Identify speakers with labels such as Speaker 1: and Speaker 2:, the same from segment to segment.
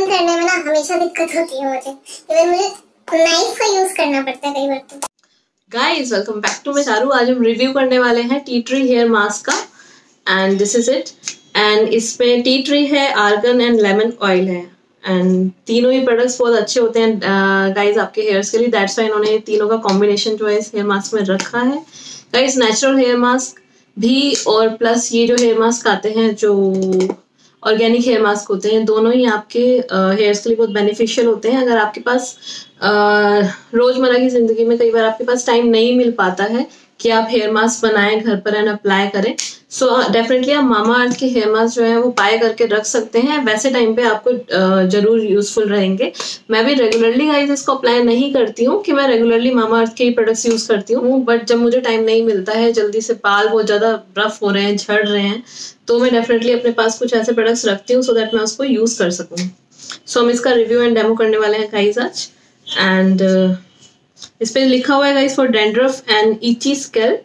Speaker 1: Cutting करने में ना हमेशा दिक्कत होती है मुझे, इवन मुझे नाइफ का यूज करना पड़ता है कई बार। तो
Speaker 2: guys welcome back to my channel. आज हम रिव्यू करने वाले हैं टी ट्री हेयर मास्क का and this is it. And इसमें टी ट्री है, आर्गन एंड लेमन ऑयल है एंड तीनों ही प्रोडक्ट्स बहुत अच्छे होते हैं गाइस आपके हेयर्स के लिए। दैट्स व्हाई इन्होंने तीनों का कॉम्बिनेशन जो है इस हेयर मास्क में रखा है गाइस। नेचुरल हेयर मास्क भी और प्लस ये जो हेयर मास्क आते हैं जो ऑर्गेनिक हेयर मास्क होते हैं, दोनों ही आपके हेयर्स के लिए बहुत बेनिफिशियल होते हैं। अगर आपके पास रोजमर्रा की जिंदगी में कई बार आपके पास टाइम नहीं मिल पाता है कि आप हेयर मास्क बनाएं घर पर एंड अप्लाई करें, सो डेफिनेटली आप मामा अर्थ के हेयर मास्क जो है वो बाय करके रख सकते हैं। वैसे टाइम पे आपको जरूर यूजफुल रहेंगे। मैं भी रेगुलरली गाइस इसको अप्लाई नहीं करती हूँ कि मैं रेगुलरली मामा अर्थ के ही प्रोडक्ट्स यूज करती हूँ, बट जब मुझे टाइम नहीं मिलता है, जल्दी से बाल बहुत ज्यादा रफ हो रहे हैं, झड़ रहे हैं, तो मैं डेफिनेटली अपने पास कुछ ऐसे प्रोडक्ट्स रखती हूँ सो दैट मैं उसको यूज कर सकूँ। सो हम इसका रिव्यू एंड डेमो करने वाले हैं गाइस आज। एंड इस पे लिखा हुआ है guys for dandruff and itchy scalp,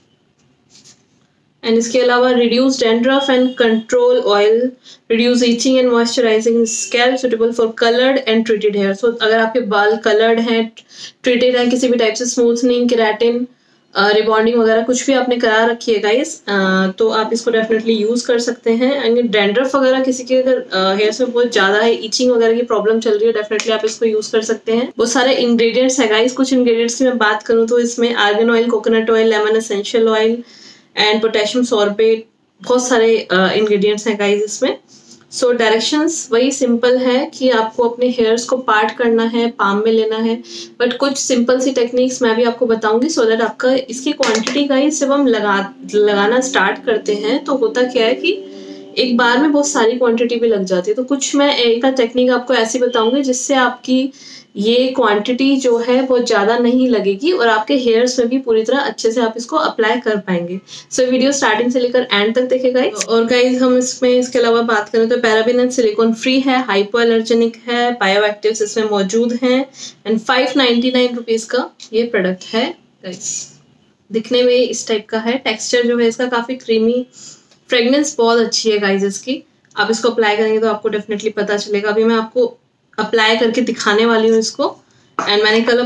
Speaker 2: and इसके अलावा reduce dandruff and control oil, reduce itching and moisturising scalp, suitable for coloured and treated hair. So अगर आपके बाल कलर्ड हैं, ट्रीटेड हैं, किसी भी टाइप से स्मूथनिंग, केराटिन, रिबॉन्डिंग वगैरह कुछ भी आपने करा रखी है गाइस, तो आप इसको डेफिनेटली यूज कर सकते हैं। एंड डैंड्रफ वगैरह किसी के अगर हेयर्स में बहुत ज्यादा है, इचिंग वगैरह की प्रॉब्लम चल रही है, डेफिनेटली आप इसको यूज कर सकते हैं। बहुत सारे इंग्रेडिएंट्स है गाइस। कुछ इंग्रेडिएंट्स की मैं बात करूँ तो इसमें argan oil, coconut oil, lemon essential oil and potassium sorbate, बहुत सारे इंग्रेडिएंट्स हैं गाइस इसमें। सो डायरेक्शंस वही सिंपल है कि आपको अपने हेयर्स को पार्ट करना है, पाम में लेना है, बट कुछ सिंपल सी टेक्निक्स मैं भी आपको बताऊंगी सो दैट आपका इसकी क्वांटिटी गाइस जब हम लगाना स्टार्ट करते हैं तो होता क्या है कि एक बार में बहुत सारी क्वांटिटी भी लग जाती है। तो कुछ मैं एक टेक्निक आपको ऐसी बताऊंगी जिससे आपकी ये क्वांटिटी जो है बहुत ज़्यादा नहीं लगेगी और आपके हेयर्स में भी पूरी तरह अच्छे से आप इसको अप्लाई कर पाएंगे। सो वीडियो स्टार्टिंग से लेकर एंड तक देखें गाइस। और गाइस हम इसमें इसके अलावा बात करें तो पैराबेन एंड सिलिकॉन फ्री है, हाइपो एलर्जेनिक है, बायो एक्टिव्स इसमें मौजूद हैं एंड 599 रुपीज़ का ये प्रोडक्ट है गाइस। दिखने में इस टाइप का है, टेक्स्चर जो है इसका काफ़ी क्रीमी, फ्रेगनेंस बहुत अच्छी है गाइस इसकी। आप इसको अप्लाई करेंगे तो आपको डेफिनेटली पता चलेगा। अभी मैं आपको अप्लाई करके दिखाने वाली हूँ इसको। एंड मैंने कल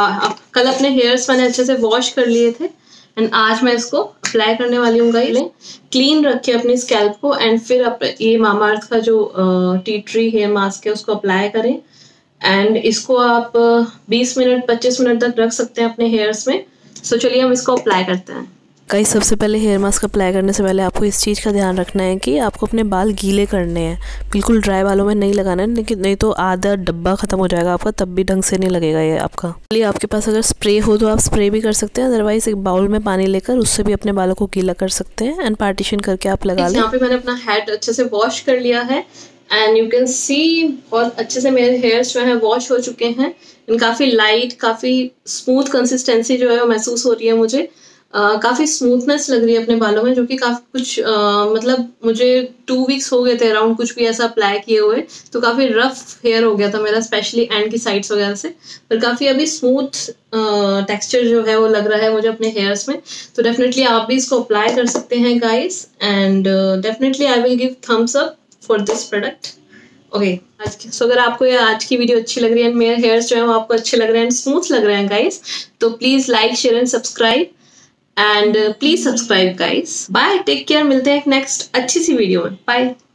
Speaker 2: अपने हेयर्स मैंने अच्छे से वॉश कर लिए थे एंड आज मैं इसको अप्लाई करने वाली हूँ गाइस। क्लीन रखिए अपनी स्कैल्प को एंड फिर ये मामा अर्थ का जो टी ट्री हेयर मास्क है उसको अप्लाई करें एंड इसको आप 20 मिनट 25 मिनट तक रख सकते हैं अपने हेयर्स में। सो चलिए हम इसको अप्लाई करते हैं
Speaker 3: गाइस। सबसे पहले हेयर मास्क अप्लाई करने से पहले आपको इस चीज़ का ध्यान रखना है कि आपको अपने बाल गीले करने हैं, बिल्कुल ड्राई बालों में नहीं लगाना है, लेकिन नहीं तो आधा डब्बा ख़त्म हो जाएगा आपका, तब भी ढंग से नहीं लगेगा ये आपका। चलिए आपके पास अगर स्प्रे हो तो आप स्प्रे भी कर सकते हैं, अदरवाइज एक बाउल में पानी लेकर उससे भी अपने बालों को गीला कर सकते हैं एंड पार्टीशन करके आप लगा लें।
Speaker 2: यहाँ पे मैंने अपना हेड अच्छे से वॉश कर लिया है एंड यू कैन सी बहुत अच्छे से मेरे हेयर्स जो है वॉश हो चुके हैं एंड काफ़ी लाइट, काफ़ी स्मूथ कंसिस्टेंसी जो है वो महसूस हो रही है मुझे। काफ़ी स्मूथनेस लग रही है अपने बालों में, जो कि काफ़ी कुछ मतलब मुझे 2 वीक्स हो गए थे अराउंड कुछ भी ऐसा अप्लाई किए हुए, तो काफ़ी रफ हेयर हो गया था मेरा, स्पेशली एंड की साइड्स वगैरह से, पर काफ़ी अभी स्मूथ टेक्सचर जो है वो लग रहा है मुझे अपने हेयर्स में। तो डेफिनेटली आप भी इसको अप्लाई कर सकते हैं guys and definitely I will give thumbs up for this product. Okay so अगर आपको ये आज की वीडियो अच्छी लग रही है, मेरे हेयर्स जो है वो आपको अच्छे लग रहे हैं, स्मूथ लग रहे हैं गाइस, तो please like, share and subscribe and please subscribe guys. Bye, take care, मिलते हैं एक नेक्स्ट अच्छी सी वीडियो में। बाय।